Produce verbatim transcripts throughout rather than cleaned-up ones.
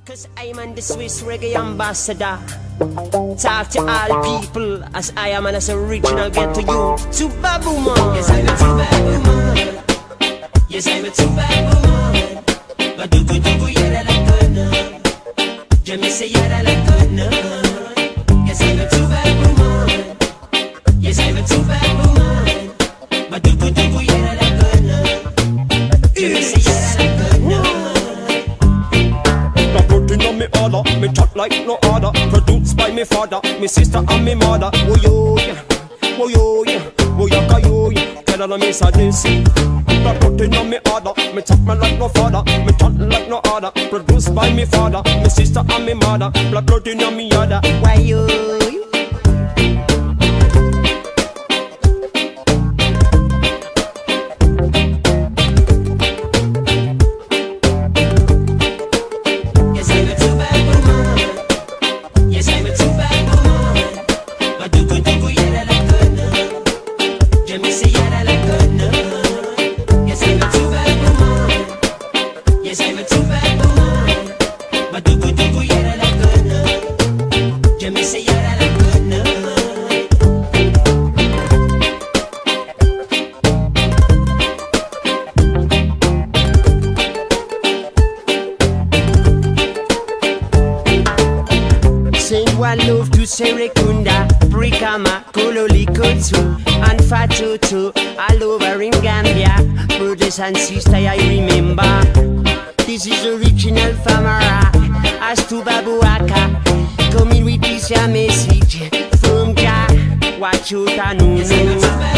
Cause I'm an the Swiss reggae ambassador. Talk to all people as I am and as original get to you. Tuba Booman. Yes, I'm a Tuba Booman. Yes, I'm a Tuba Booman. But do do do yada la conna. Jamie say yada la conna. Yes, I'm a Tuba Booman. Yes, I'm a Tuba Booman. But do do do yada la conna. Jamie say yada la conna. Me order, me chat like no other. Produced by me father, me sister and me mother. Wo yo yeah, wo yo yeah, wo yaka yo yeah. Tell her me say this. But putting on me order, me chat me like no father, me chat like no other. Produced by me father, me sister and me mother. Blood putting on me other. Why yo? One love to Serekunda, Brikama, Kololi Kotsu, and Fatoto, all over in Gambia. Brothers and sisters, I remember. This is original Famara, as to Babuaka. Coming with this your message from Jah. Watch you tanu. Yes, I'm a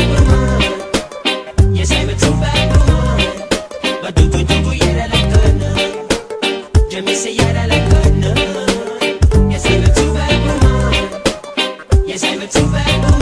Tuba. Yes, I'm a Tuba. But do do do yada la conna. Jamie say yada la conna. Yes, I'm a Tuba. Yes, I'm a Tuba.